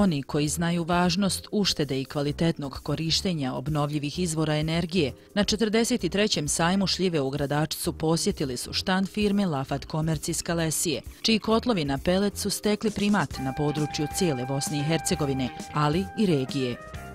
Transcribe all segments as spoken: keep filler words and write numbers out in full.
Oni koji znaju važnost uštede i kvalitetnog korištenja obnovljivih izvora energije, na četrdeset trećem sajmu šljive u Gradačcu posjetili su štand firme Lafat Commerc iz Kalesije, čiji kotlovi na pelet su stekli primat na području cijele Bosne i Hercegovine, ali i regije.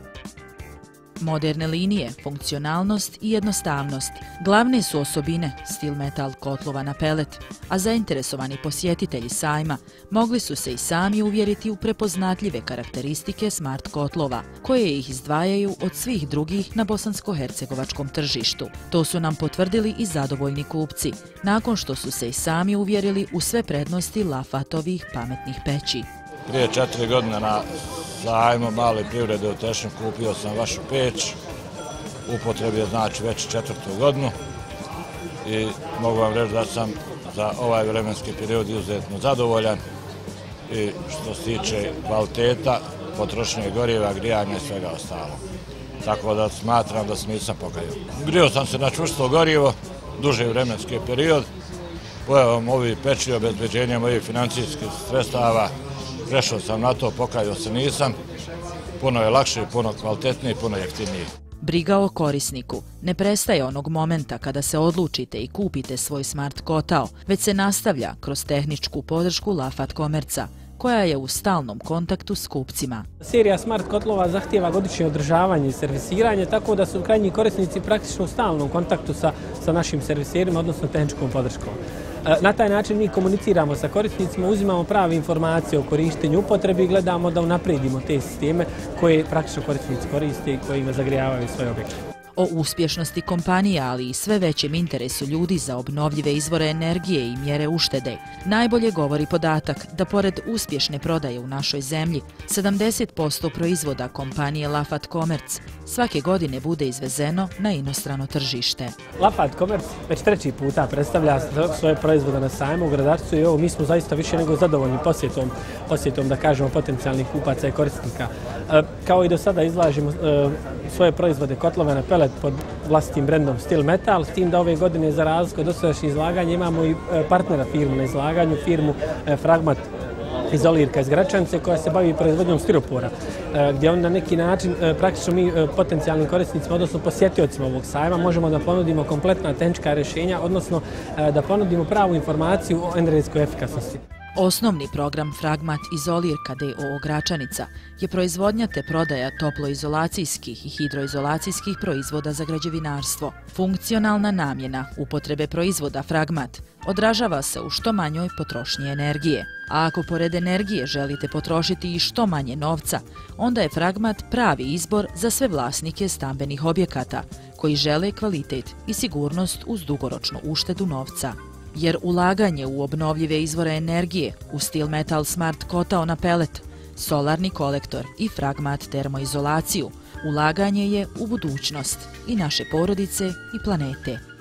Moderne linije, funkcionalnost i jednostavnost glavne su osobine Steel Metal kotlova na pelet, a zainteresovani posjetitelji sajma mogli su se i sami uvjeriti u prepoznatljive karakteristike smart kotlova, koje ih izdvajaju od svih drugih na bosansko-hercegovačkom tržištu. To su nam potvrdili i zadovoljni kupci, nakon što su se i sami uvjerili u sve prednosti Lafatovih pametnih peći. Prije četiri godine na sajmu male privrede u Tešnju kupio sam vašu peć, upotrebi je znači već četvrtu godinu i mogu vam reći da sam za ovaj vremenski period izuzetno zadovoljan i što se tiče kvaliteta, potrošnje goriva, grijanja i svega ostalo. Tako da smatram da se nisam pokajao. Grijao sam se na čvrsto gorivo, duži vremenski period, pojavom ovih peći, obezbeđenjem ovih financijskih sredstava, prešao sam na to, pokajao se nisam. Puno je lakše, puno kvalitetnije i puno jeftinije. Briga o korisniku ne prestaje onog momenta kada se odlučite i kupite svoj smart kotao, već se nastavlja kroz tehničku podršku Lafat Commerca, koja je u stalnom kontaktu s kupcima. Serija smart kotlova zahtijeva godišnje održavanje i servisiranje, tako da su krajnji korisnici praktično u stalnom kontaktu sa, sa našim serviserima, odnosno tehničkom podrškom. Na taj način mi komuniciramo sa korisnicima, uzimamo prave informacije o korištenju, upotrebi i gledamo da unaprijedimo te sisteme koje praktično korisnici koriste i kojima zagrijavaju svoje objekte. O uspješnosti kompanije, ali i sve većem interesu ljudi za obnovljive izvore energije i mjere uštede, najbolje govori podatak da pored uspješne prodaje u našoj zemlji, sedamdeset posto proizvoda kompanije Lafat Commerc svake godine bude izvezeno na inostrano tržište. Lafat Commerc već treći puta predstavlja svoje proizvode na sajmu u Gradačcu i ovo mi smo zaista više nego zadovoljni posjetom, posjetom da kažemo potencijalnih kupaca i korisnika. E, kao i do sada izlažemo e, svoje proizvode kotlove na pelet pod vlastitim brendom Steel Metal, s tim da ove godine za razliku od dosadašnjih izlaganja imamo i partnera firmu na izlaganju, firmu Fragmat iz Olirka iz Gračanice, koja se bavi proizvodnjom stiropora, gdje on na neki način praktično mi potencijalnim korisnicima, odnosno posjetiocima ovog sajma, možemo da ponudimo kompletna tehnička rješenja, odnosno da ponudimo pravu informaciju o energetskoj efikasnosti. Osnovni program Fragmat iz Olirka d o o Gračanica je proizvodnja te prodaja toploizolacijskih i hidroizolacijskih proizvoda za građevinarstvo. Funkcionalna namjena upotrebe proizvoda Fragmat odražava se u što manjoj potrošnji energije. A ako pored energije želite potrošiti i što manje novca, onda je Fragmat pravi izbor za sve vlasnike stambenih objekata koji žele kvalitet i sigurnost uz dugoročnu uštedu novca. Jer ulaganje u obnovljive izvore energije, u Steel Metal smart kotao na pelet, solarni kolektor i Fragmat termoizolaciju, ulaganje je u budućnost i naše porodice i planete.